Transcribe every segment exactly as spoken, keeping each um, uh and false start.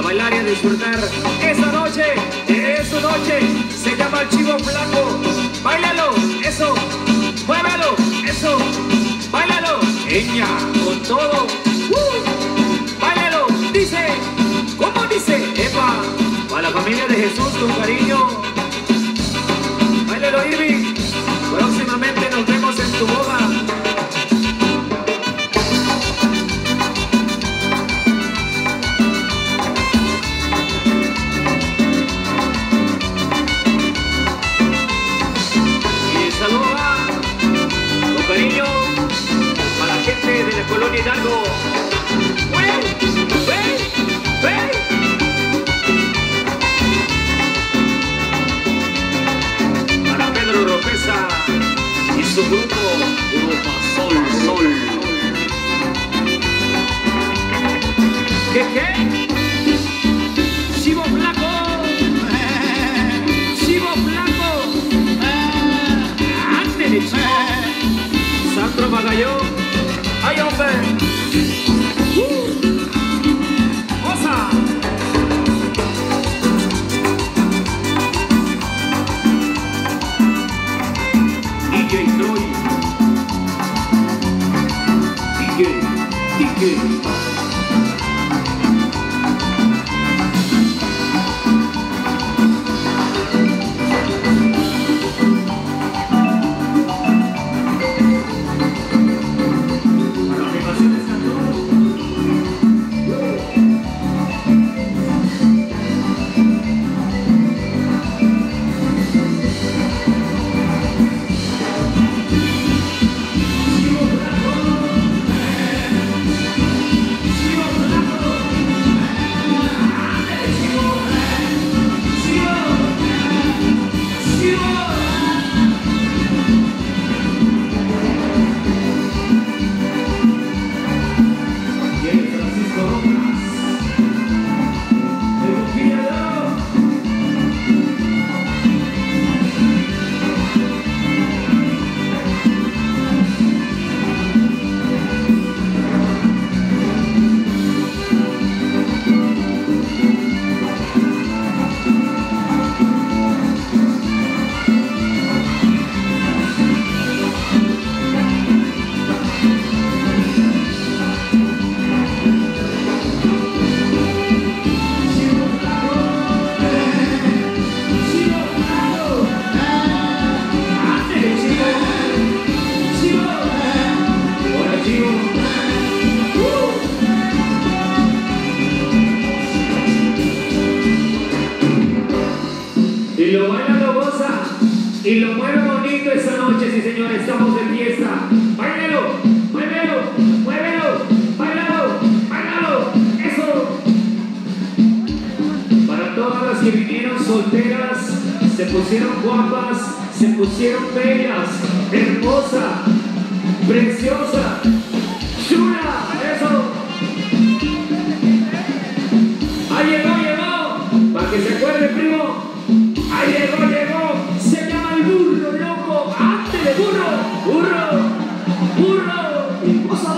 bailar y a disfrutar. Esta noche es su noche, se llama el Chivo Flaco. Báilalo, eso, muévalo, eso, báilalo, ella, con todo. Uh, báilalo, dice, ¿cómo dice? Epa, para la familia de Jesús con cariño. Báilalo, Irving. Próximamente nos vemos en tu boda. De la colonia Hidalgo. ¡Ven! ¡Ven! ¡Ven! Para Pedro Ropeza y su grupo Grupo Sol Sol. ¿Qué qué? Chivo Flaco. Chivo Flaco. ¡Ándale, chivo! Sandro Magallón. ¡Ay, hombre! ¡Uh! ¡Cosa! D J Troy. D J. D J. Y lo baila, lo goza, y lo mueve bonito esta noche, sí señores, estamos de fiesta. Báilalo, muévelo, muévelo, bailalo, bailalo, eso. Para todas las que vinieron solteras, se pusieron guapas, se pusieron bellas, hermosa, preciosa, chula, eso. Ahí llegó, llegó, para que se acuerde, primo. Ahí llegó, llegó, se llama el burro, loco, ¡ándale, burro, burro, burro! Y cosa.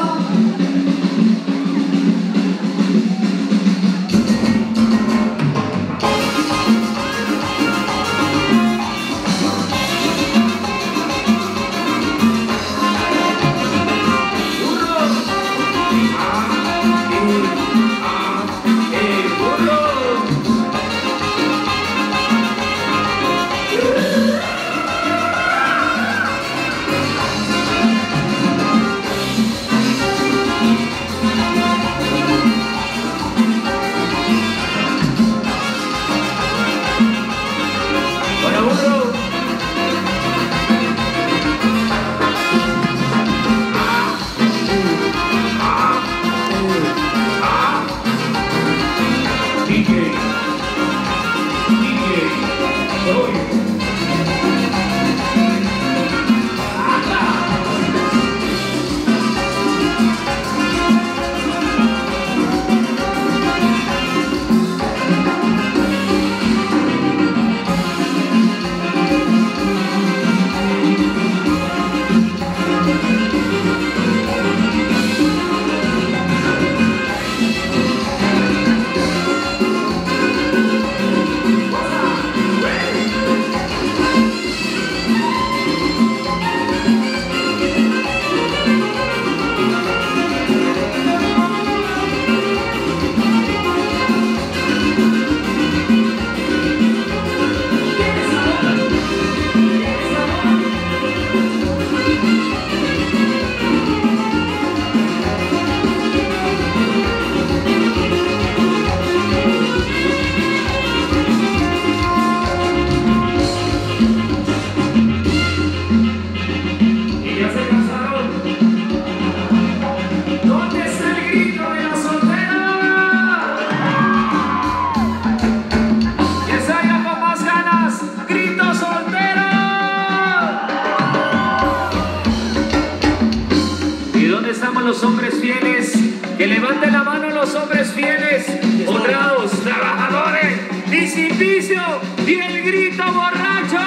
estamos los hombres fieles? Que levanten la mano los hombres fieles, honrados, trabajadores y sin vicio. Y el grito borracho.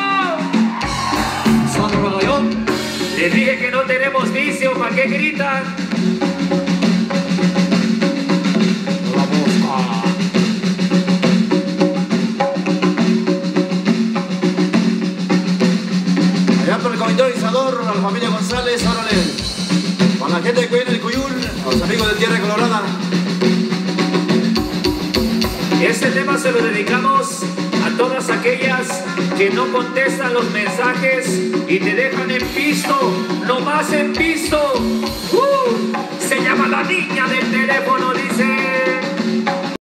Les dije que no tenemos vicio, ¿para qué gritan? Allá por el comité organizador, a la familia González, órale. Con la gente de Cuyén del Cuyul, a los amigos de Tierra Colorada. Este tema se lo dedicamos a todas aquellas que no contestan los mensajes y te dejan en pisto, nomás en pisto. Uh, se llama la niña del teléfono, dice.